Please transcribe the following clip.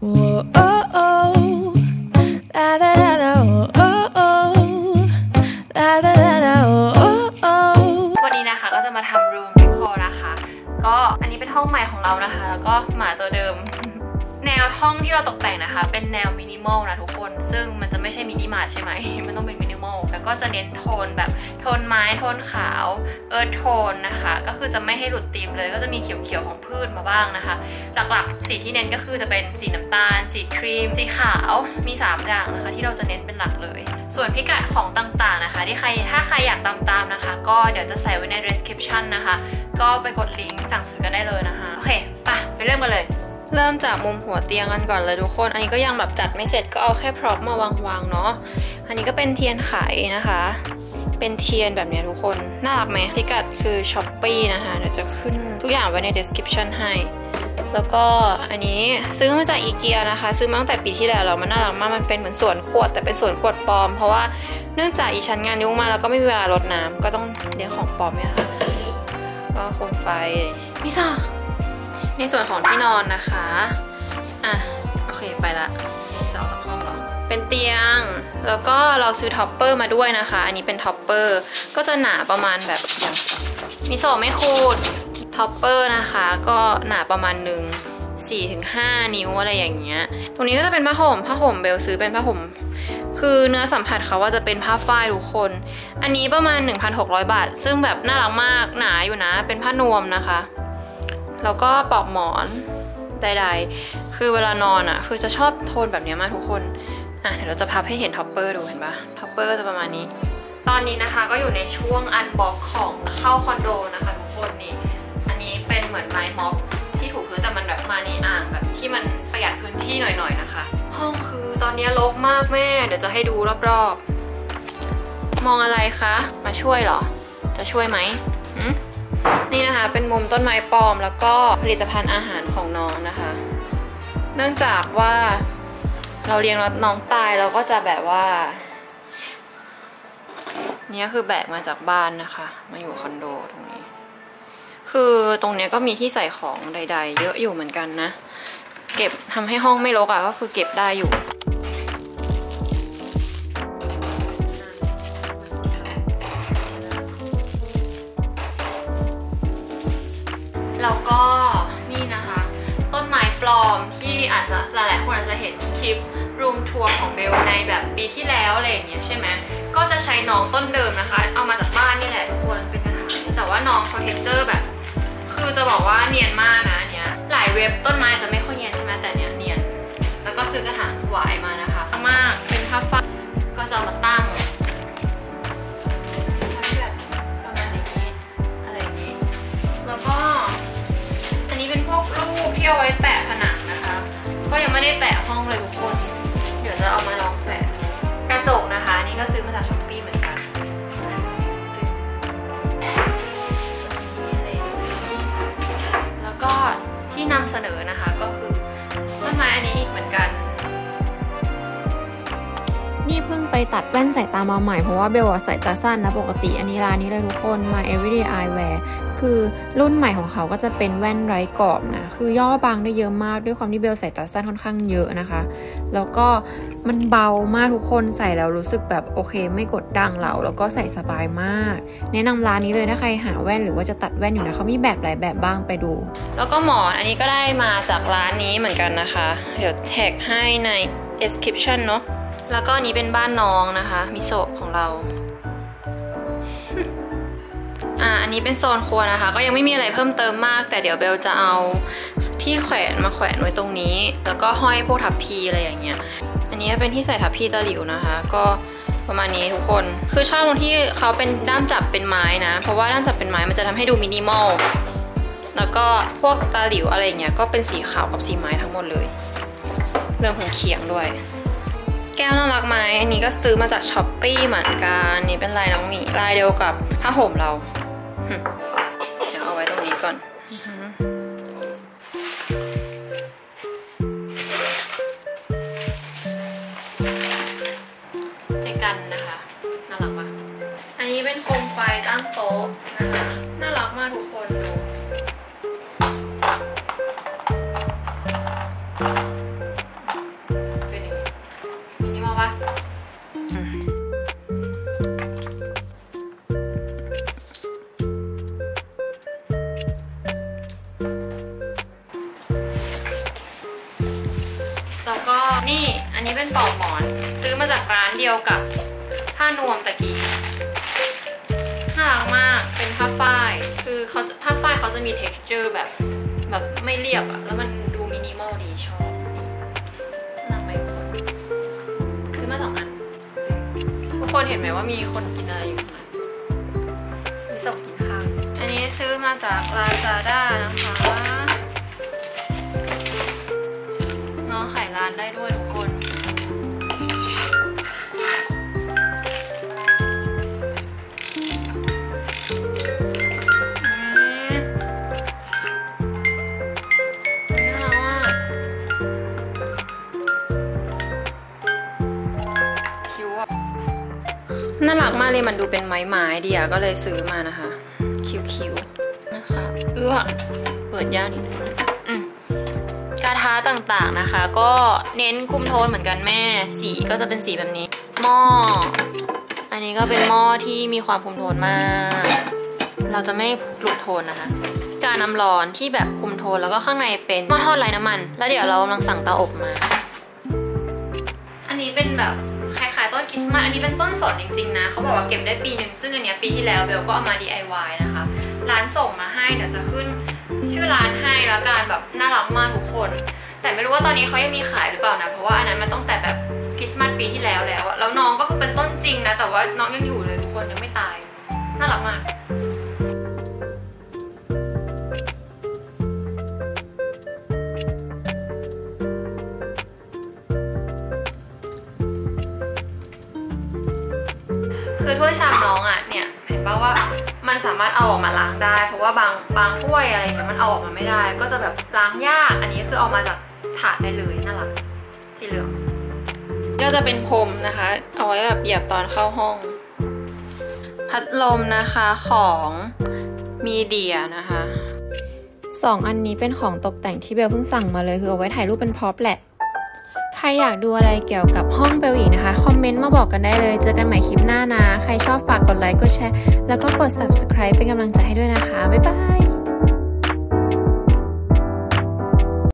วันนี้นะคะก็จะมาทำรูมดีคอร์นะคะก็อันนี้เป็นห้องใหม่ของเรานะคะแล้วก็หมาตัวเดิมแนวห้องที่เราตกแต่งนะคะเป็นแนวมินิมอลนะทุกคนซึ่งมันจะไม่ใช่มินิมาร์ทใช่ไหมมันต้องเป็นมินิมอลแล้วก็จะเน้นโทนแบบโทนไม้โทนขาวโทนนะคะก็คือจะไม่ให้หลุดธีมเลยก็จะมีเขียวๆของพืชมาบ้างนะคะหลักๆสีที่เน้นก็คือจะเป็นสีน้ำตาลสีครีมสีขาวมี3อย่างนะคะที่เราจะเน้นเป็นหลักเลยส่วนพิกัดของต่างๆนะคะที่ถ้าใครอยากตามๆนะคะก็เดี๋ยวจะใส่ไว้ใน description นะคะก็ไปกดลิงก์สั่งซื้อกันได้เลยนะคะโอเคไปเริ่มกันเลยเริ่มจากมุมหัวเตียงกันก่อนเลยทุกคนอันนี้ก็ยังแบบจัดไม่เสร็จก็เอาแค่พร็อพมาวางๆเนาะอันนี้ก็เป็นเทียนไขนะคะเป็นเทียนแบบนี้ทุกคนน่ารักไหมพิกัดคือ Shopee นะคะเดี๋ยวจะขึ้นทุกอย่างไว้ใน description ให้แล้วก็อันนี้ซื้อมาจากอีเกียนะคะซื้อมาตั้งแต่ปีที่แล้วมันน่ารักมากมันเป็นเหมือนสวนขวดแต่เป็นสวนขวดปลอมเพราะว่าเนื่องจากอีชั้นงานยุ่งมากแล้วก็ไม่มีเวลารดน้ำก็ต้องเลี้ยงของปลอมเนี่ยค่ะก็โคมไฟมิซ่าในส่วนของที่นอนนะคะโอเคไปละจะออกจากห้องเหรอเป็นเตียงแล้วก็เราซื้อท็อปเปอร์มาด้วยนะคะอันนี้เป็นท็อปเปอร์ก็จะหนาประมาณแบบมิโซะไม่คูดท็อปเปอร์นะคะก็หนาประมาณหนึ่ง 4-5 นิ้วอะไรอย่างเงี้ยตรงนี้ก็จะเป็นผ้าห่มเบลซื้อเป็นผ้าห่มคือเนื้อสัมผัสเขาว่าจะเป็นผ้าฝ้ายทุกคนอันนี้ประมาณ 1,600 บาทซึ่งแบบน่ารักมากหนาอยู่นะเป็นผ้านวมนะคะแล้วก็ปลอกหมอนใดๆคือเวลานอนคือจะชอบโทนแบบนี้มากทุกคนเดี๋ยวเราจะพับให้เห็นท็อปเปอร์ดูเห็นปะท็อปเปอร์ก็จะประมาณนี้ตอนนี้นะคะก็อยู่ในช่วงอันบ็อกของเข้าคอนโดนะคะทุกคนนี่อันนี้เป็นเหมือนไม้ม็อบที่ถูพื้นแต่มันแบบมาในอ่างแบบที่มันประหยัดพื้นที่หน่อยๆนะคะห้องคือตอนนี้รกมากแม่เดี๋ยวจะให้ดูรอบๆมองอะไรคะมาช่วยเหรอจะช่วยไหมนี่นะคะเป็นมุมต้นไม้ปลอมแล้วก็ผลิตภัณฑ์อาหารของน้องนะคะเนื่องจากว่าเราเลี้ยงน้องตายเราก็จะแบบว่านี่คือแบกมาจากบ้านนะคะมาอยู่คอนโดตรงนี้คือตรงนี้ก็มีที่ใส่ของใดๆเยอะอยู่เหมือนกันนะเก็บทำให้ห้องไม่รกก็คือเก็บได้อยู่แล้วก็นี่นะคะต้นไม้ปลอมที่อาจจะหลายๆคนอาจจะเห็นคลิปรูมทัวร์ของเบลในแบบปีที่แล้วอะไรอย่างเงี้ยใช่ไหมก็จะใช้น้องต้นเดิมนะคะเอามาจากบ้านนี่แหละทุกคนเป็นกระถางแต่ว่าน้องเขาเท็กเจอร์แบบคือจะบอกว่าเนียนมากนะเนี้ยหลายเว็บต้นไม้จะไม่ค่อยเนียนใช่ไหมแต่เนี้ยเนียนแล้วก็ซื้อกระถางหวายมานะคะมากเป็นผ้าฝ้ายก็จะมาตั้งประมาณนี้อะไรอย่างนี้แล้วก็อันนี้เป็นพวกรูปที่เอาไว้แปะผนังนะคะก็ยังไม่ได้แปะห้องเลยทุกคนเดี๋ยวจะเอามาลองแปะกระจกนะคะนี่ก็ซื้อมาจาก Shopee เหมือนกันแล้วก็ที่นำเสนอนะคะก็คือต้นไม้อันนี้อีกเหมือนกันนี่เพิ่งไปตัดแว่นสายตามาใหม่เพราะว่าเบลสายตาสั้นนะปกติอันนี้ร้านนี้เลยทุกคน My Everyday Eyewear คือรุ่นใหม่ของเขาก็จะเป็นแว่นไร้กรอบนะคือย่อบางได้เยอะมากด้วยความที่เบลสายตาสั้นค่อนข้างเยอะนะคะแล้วก็มันเบามากทุกคนใส่แล้วรู้สึกแบบโอเคไม่กดดังเราแล้วก็ใส่สบายมากแนะนำร้านนี้เลยถ้าใครหาแว่นหรือว่าจะตัดแว่นอยู่นะเขามีแบบหลายแบบบ้างไปดูแล้วก็หมอนอันนี้ก็ได้มาจากร้านนี้เหมือนกันนะคะเดี๋ยวแท็กให้ใน description เนาะแล้วก็อันนี้เป็นบ้านน้องนะคะมิโซะของเราอันนี้เป็นโซนครัวนะคะก็ยังไม่มีอะไรเพิ่มเติมมากแต่เดี๋ยวเบลจะเอาที่แขวนมาแขวนไว้ตรงนี้แล้วก็ห้อยพวกทับพีอะไรอย่างเงี้ยอันนี้เป็นที่ใส่ทับพีตะหลิวนะคะก็ประมาณนี้ทุกคนคือชอบตรงที่เขาเป็นด้ามจับเป็นไม้นะเพราะว่าด้ามจับเป็นไม้มันจะทำให้ดูมินิมอลแล้วก็พวกตะหลิวอะไรอย่างเงี้ยก็เป็นสีขาวกับสีไม้ทั้งหมดเลยเรื่องของเขียงด้วยแก้วน่ารักไหมอันนี้ก็ซื้อมาจาก Shopee เหมือนกันนี่เป็นลายน้องหมีลายเดียวกับผ้าห่มเราเดี๋ยวเอาไว้ตรงนี้ก่อนเจกันนะคะน่ารักปะอันนี้เป็นโคมไฟตั้งโต๊ะนะคะน่ารักมากทุกคนดูนี่อันนี้เป็นปลอกหมอนซื้อมาจากร้านเดียวกับผ้านวมตะกี้น่ารักมากเป็นผ้าฝ้ายคือผ้าฝ้ายเขาจะมี texture แบบไม่เรียบอะแล้วมันดูมินิมอลดีชอบน่ารักไหมทุกคนซื้อมา2 อันทุกคนเห็นไหมว่ามีคนกินอะไรอยู่นะมีศพกินข้าวอันนี้ซื้อมาจาก Lazada นะคะน้องขายร้านได้ด้วยทุกคนน่ารักมากเลยมันดูเป็นไม้ๆดีอะก็เลยซื้อมานะคะคิวๆนะคะเปิดยากนิดนึงกระทะต่างๆนะคะก็เน้นคุมโทนเหมือนกันแม่สีก็จะเป็นสีแบบนี้หม้ออันนี้ก็เป็นหม้อที่มีความคุมโทนมากเราจะไม่หลุดโทนนะคะกาน้ำร้อนที่แบบคุมโทนแล้วก็ข้างในเป็นหม้อทอดไร้น้ำมันแล้วเดี๋ยวเรากำลังสั่งเตาอบมาอันนี้เป็นแบบคล้ายๆต้นคริสต์มาสอันนี้เป็นต้นสดจริงๆนะเขาบอกว่าเก็บได้ปีนึงซึ่งอันนี้ปีที่แล้วเบลก็เอามา DIY นะคะร้านส่งมาให้เดี๋ยวจะขึ้นชื่อร้านให้แล้วกันแบบน่ารักมากทุกคนแต่ไม่รู้ว่าตอนนี้เขายังมีขายหรือเปล่านะเพราะว่าอันนั้นมันต้องแต่แบบคริสต์มาสปีที่แล้วแล้วน้องก็คือเป็นต้นจริงนะแต่ว่าน้องยังอยู่เลยทุกคนยังไม่ตายน่ารักมากคือถ้วยชามน้องอ่ะเนี่ยเห็นป่าวว่ามันสามารถเอาออกมาล้างได้เพราะว่าบางถ้วยอะไรเนี่ยมันเอาออกมาไม่ได้ก็จะแบบล้างยากอันนี้คือเอามาจากถาดได้เลยน่ารักสีเหลืองก็จะเป็นพรมนะคะเอาไว้แบบเหยียบตอนเข้าห้องพัดลมนะคะของมีเดียนะคะ2 อันนี้เป็นของตกแต่งที่เบลเพิ่งสั่งมาเลยคือเอาไว้ถ่ายรูปเป็นพ็อปแหละใครอยากดูอะไรเกี่ยวกับห้องเบลอีกนะคะคอมเมนต์มาบอกกันได้เลยเจอกันใหม่คลิปหน้านะใครชอบฝากกดไลค์กดแชร์แล้วก็กด subscribe เป็นกำลังใจให้ด้วยนะคะบ๊ายบาย